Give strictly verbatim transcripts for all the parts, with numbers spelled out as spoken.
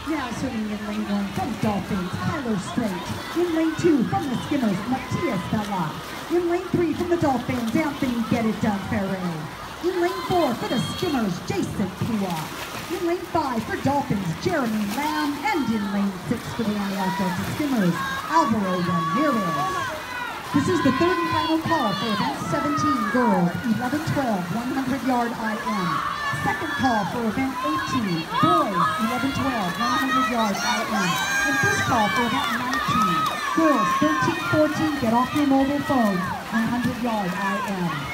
Now swimming in lane one from Dolphins, Tyler Strait. In lane two from the Skimmers, Matias Bella. In lane three from the Dolphins, Anthony Get It Done Ferre. In lane four for the Skimmers, Jason Pua. In lane five for Dolphins, Jeremy Lamb. And in lane six for the Antioch Delta Skimmers, Alvaro Ramirez. This is the third and final call for event seventeen, girls, eleven twelve, one hundred yard I M. Second call for event eighteen, boys, eleven twelve, one hundred yard I M. And first call for event nineteen, girls, thirteen fourteen, get off your mobile phones, one hundred yard I M.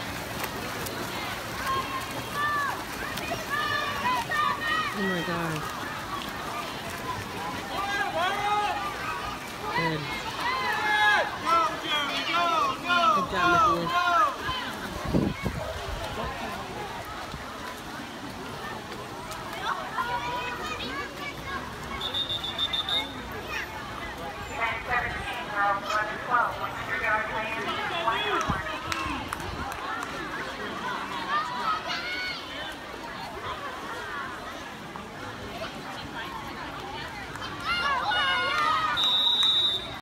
Oh my God.